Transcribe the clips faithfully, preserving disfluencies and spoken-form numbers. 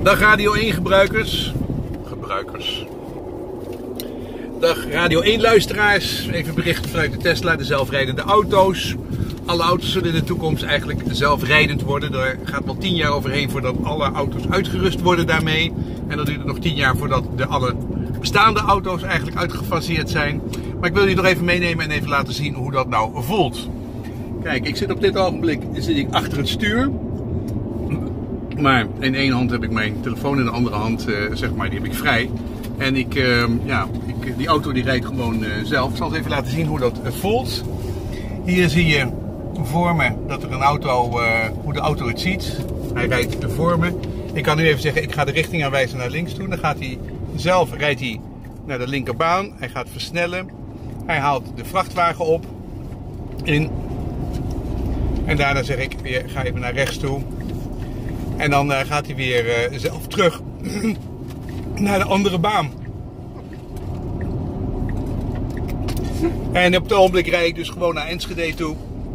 Dag Radio één gebruikers. Gebruikers. Dag Radio één luisteraars. Even bericht vanuit de Tesla, de zelfrijdende auto's. Alle auto's zullen in de toekomst eigenlijk zelfrijdend worden. Er gaat wel tien jaar overheen voordat alle auto's uitgerust worden daarmee. En dan duurt het nog tien jaar voordat de alle bestaande auto's eigenlijk uitgefaseerd zijn. Maar ik wil jullie nog even meenemen en even laten zien hoe dat nou voelt. Kijk, ik zit op dit ogenblik zit ik achter het stuur. Maar in één hand heb ik mijn telefoon, in de andere hand uh, zeg maar, die heb ik vrij. En ik, uh, ja, ik, die auto die rijdt gewoon uh, zelf. Ik zal eens even laten zien hoe dat uh, voelt. Hier zie je voor me dat er een auto, uh, hoe de auto het ziet. Hij rijdt voor me. Ik kan nu even zeggen, ik ga de richting aanwijzen naar links toe. Dan gaat hij zelf, rijdt hij naar de linkerbaan. Hij gaat versnellen. Hij haalt de vrachtwagen op. In. En daarna zeg ik weer, ga even naar rechts toe. En dan uh, gaat hij weer uh, zelf terug naar de andere baan. En op het ogenblik rijd ik dus gewoon naar Enschede toe.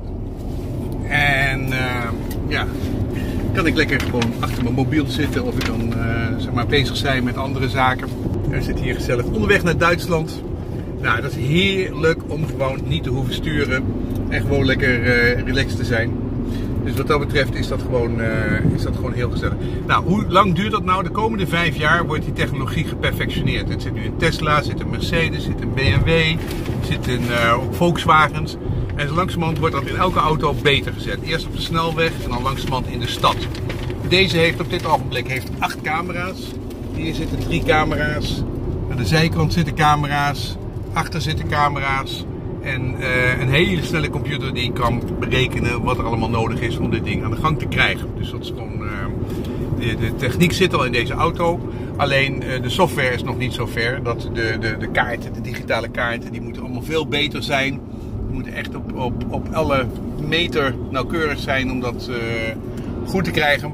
En uh, ja, kan ik lekker gewoon achter mijn mobiel zitten of ik kan uh, zeg maar bezig zijn met andere zaken. We zitten hier gezellig onderweg naar Duitsland. Nou, dat is heerlijk om gewoon niet te hoeven sturen en gewoon lekker uh, relaxed te zijn. Dus wat dat betreft is dat, gewoon, uh, is dat gewoon heel gezellig. Nou, hoe lang duurt dat nou? De komende vijf jaar wordt die technologie geperfectioneerd. Het zit nu in Tesla, zit in Mercedes, zit in B M W, zit in uh, ook Volkswagens. En zo langzamerhand wordt dat in elke auto beter gezet. Eerst op de snelweg en dan langzamerhand in de stad. Deze heeft op dit ogenblik heeft acht camera's. Hier zitten drie camera's. Aan de zijkant zitten camera's. Achter zitten camera's. En uh, een hele snelle computer die kan berekenen wat er allemaal nodig is om dit ding aan de gang te krijgen. Dus dat is gewoon, uh, de, de techniek zit al in deze auto. Alleen uh, de software is nog niet zo ver. Dat de, de, de kaarten, de digitale kaarten, die moeten allemaal veel beter zijn. Die moeten echt op, op, op alle meter nauwkeurig zijn om dat uh, goed te krijgen.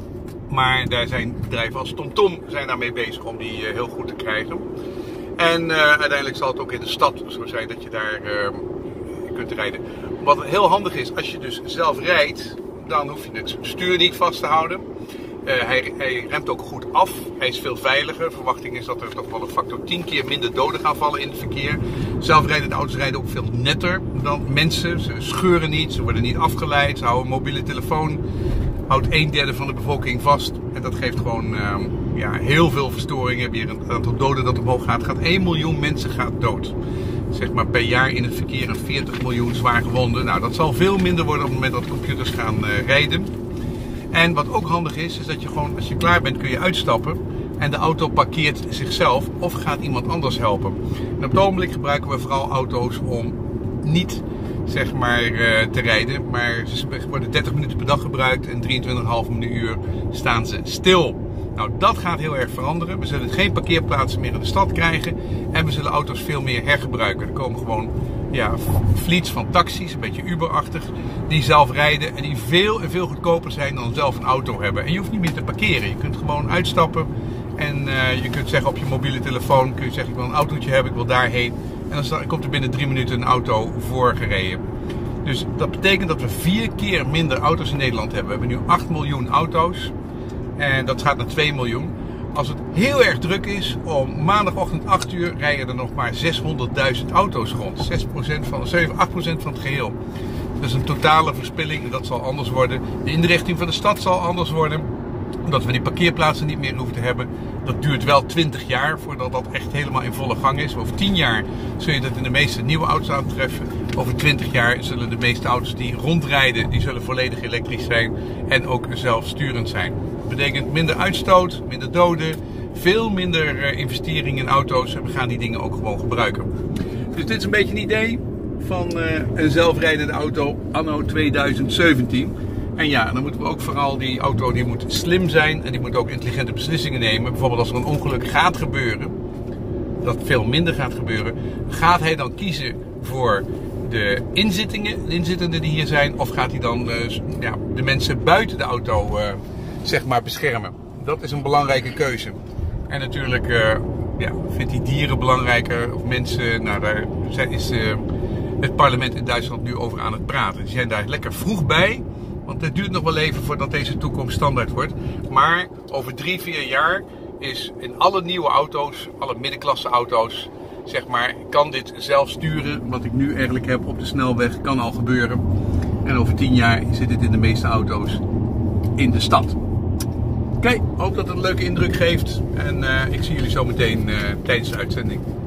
Maar daar zijn bedrijven als TomTom zijn daarmee bezig om die uh, heel goed te krijgen. En uh, uiteindelijk zal het ook in de stad zo zijn dat je daar uh, kunt rijden. Wat heel handig is, als je dus zelf rijdt, dan hoef je het stuur niet vast te houden. Uh, hij, hij remt ook goed af, hij is veel veiliger. Verwachting is dat er toch wel een factor tien keer minder doden gaan vallen in het verkeer. Zelfrijdende auto's rijden ook veel netter dan mensen. Ze scheuren niet, ze worden niet afgeleid, ze houden een mobiele telefoon. Houdt een derde van de bevolking vast. En dat geeft gewoon uh, ja, heel veel verstoringen. Weer een aantal doden dat omhoog gaat. gaat één miljoen mensen gaat dood. Zeg maar per jaar in het verkeer en veertig miljoen zwaar gewonden. Nou, dat zal veel minder worden op het moment dat computers gaan uh, rijden. En wat ook handig is, is dat je gewoon, als je klaar bent, kun je uitstappen. En de auto parkeert zichzelf of gaat iemand anders helpen. En op het ogenblik gebruiken we vooral auto's om niet zeg maar uh, te rijden, maar ze worden dertig minuten per dag gebruikt en drieëntwintig komma vijf uur staan ze stil. Nou, dat gaat heel erg veranderen. We zullen geen parkeerplaatsen meer in de stad krijgen en we zullen auto's veel meer hergebruiken. Er komen gewoon ja, fleets van taxis, een beetje Uber-achtig, die zelf rijden en die veel en veel goedkoper zijn dan zelf een auto hebben. En je hoeft niet meer te parkeren, je kunt gewoon uitstappen en uh, je kunt zeggen op je mobiele telefoon, kun je zeggen ik wil een autootje hebben, ik wil daarheen. En dan komt er binnen drie minuten een auto voorgereden. Dus dat betekent dat we vier keer minder auto's in Nederland hebben. We hebben nu acht miljoen auto's. En dat gaat naar twee miljoen. Als het heel erg druk is, om maandagochtend acht uur rijden er nog maar zeshonderdduizend auto's rond. zes procent van, zeven, acht procent van het geheel. Dat is een totale verspilling en dat zal anders worden. De inrichting van de stad zal anders worden. Omdat we die parkeerplaatsen niet meer hoeven te hebben. Dat duurt wel twintig jaar voordat dat echt helemaal in volle gang is. Over tien jaar zul je dat in de meeste nieuwe auto's aantreffen. Over twintig jaar zullen de meeste auto's die rondrijden, die zullen volledig elektrisch zijn. En ook zelfsturend zijn. Dat betekent minder uitstoot, minder doden, veel minder investeringen in auto's. En we gaan die dingen ook gewoon gebruiken. Dus dit is een beetje een idee van uh, een zelfrijdende auto anno tweeduizend zeventien. En ja, dan moeten we ook vooral, die auto die moet slim zijn en die moet ook intelligente beslissingen nemen. Bijvoorbeeld als er een ongeluk gaat gebeuren, dat veel minder gaat gebeuren, gaat hij dan kiezen voor de inzittingen, de inzittenden die hier zijn, of gaat hij dan uh, ja, de mensen buiten de auto uh, zeg maar beschermen? Dat is een belangrijke keuze. En natuurlijk uh, ja, vindt hij dieren belangrijker of mensen, nou daar is uh, het parlement in Duitsland nu over aan het praten. Die zijn daar lekker vroeg bij. Want het duurt nog wel even voordat deze toekomst standaard wordt. Maar over drie, vier jaar is in alle nieuwe auto's, alle middenklasse auto's, zeg maar, kan dit zelf sturen. Wat ik nu eigenlijk heb op de snelweg, kan al gebeuren. En over tien jaar zit dit in de meeste auto's in de stad. Oké, okay, hoop dat het een leuke indruk geeft. En uh, ik zie jullie zo meteen uh, tijdens de uitzending.